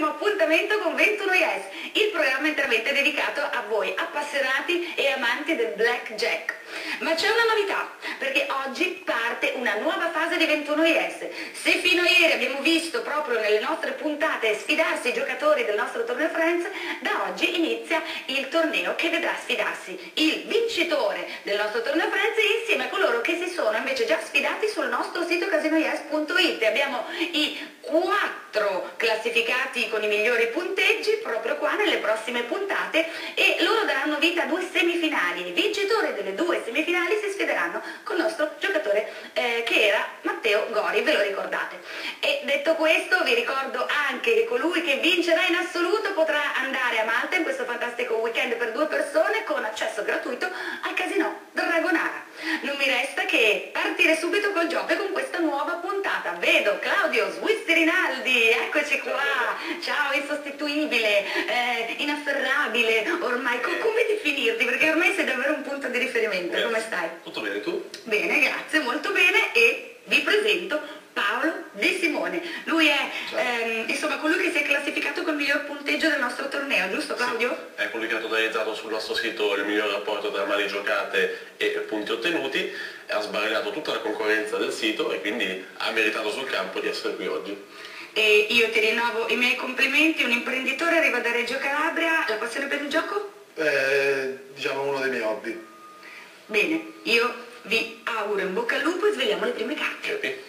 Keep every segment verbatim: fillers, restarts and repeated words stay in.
prossimo appuntamento con ventuno Yes, il programma interamente dedicato a voi appassionati e amanti del blackjack. Ma c'è una novità, perché oggi parte una nuova fase di ventuno Yes. Se fino a ieri abbiamo visto proprio nelle nostre puntate sfidarsi i giocatori del nostro torneo Friends, da oggi inizia il torneo che vedrà sfidarsi il vincitore del nostro torneo Friends insieme a coloro che si sono invece già sfidati sul nostro sito casinoyes punto it. Abbiamo i quattro classificati con i migliori punteggi proprio qua nelle prossime puntate e loro daranno vita a due semifinali. I vincitori delle due semifinali si sfideranno con il nostro giocatore eh, che era Matteo Gori, ve lo ricordate. E detto questo vi ricordo anche che colui che vincerà in assoluto potrà andare a Malta in questo fantastico weekend per due persone con accesso gratuito al Casino Dragonara. Non mi resta che partire subito col gioco e con questa nuova puntata. Vedo Claudio Swissi Rinaldi, eccoci qua, ciao insostituibile, eh, inafferrabile, ormai Co come definirti? Perché ormai sei davvero un punto di riferimento, Grazie. Come stai? Tutto bene, tu? Bene, grazie, molto bene e vi presento Paolo De Simone. Lui è ehm, insomma colui che si è classificato col miglior punteggio del nostro torneo, giusto Claudio? Sì. È pubblicato realizzato sul nostro sito il miglior rapporto tra mani giocate e punti ottenuti, ha sbaragliato tutta la concorrenza del sito e quindi ha meritato sul campo di essere qui oggi. E io ti rinnovo i miei complimenti, un imprenditore arriva da Reggio Calabria, la passione per il gioco? Eh, diciamo uno dei miei hobby. Bene, io vi auguro in bocca al lupo e svegliamo le prime carte. Capi?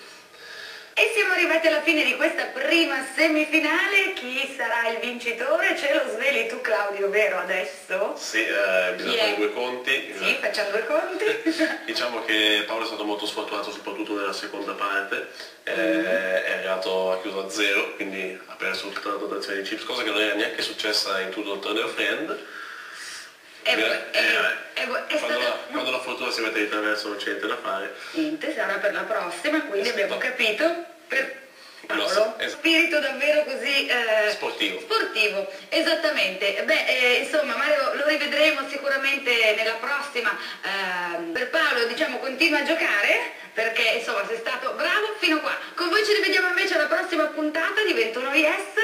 E siamo arrivati alla fine di questa prima semifinale. Chi sarà il vincitore? Ce lo sveli tu Claudio, vero adesso? Sì, eh, bisogna fare due conti. Sì, facciamo due conti. Diciamo che Paolo è stato molto sfortunato soprattutto nella seconda parte, eh, Mm. è arrivato a chiuso a zero, quindi ha perso tutta la dotazione di chips, cosa che non era neanche successa in tutto il torneo Friend. E Eh, poi- eh, e- e poi- è quando, stata- la, quando la fortuna si mette di traverso non c'è niente da fare. Niente, sarà per la prossima, quindi Esatto. abbiamo capito. Per Paolo, Lo- esatto. spirito davvero così eh, Sportivo. sportivo, esattamente. Beh, eh, insomma, Mario, lo rivedremo sicuramente nella prossima. ehm, per Paolo, diciamo, continua a giocare perché insomma sei stato bravo fino qua. Con voi ci rivediamo invece alla prossima puntata di ventuno Yes.